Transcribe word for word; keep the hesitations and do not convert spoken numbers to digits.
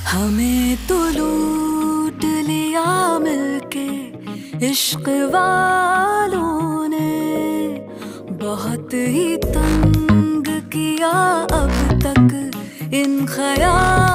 हमें तो लूट लिया मिलके इश्क वालों ने, बहुत ही तंग किया अब तक इन ख्याल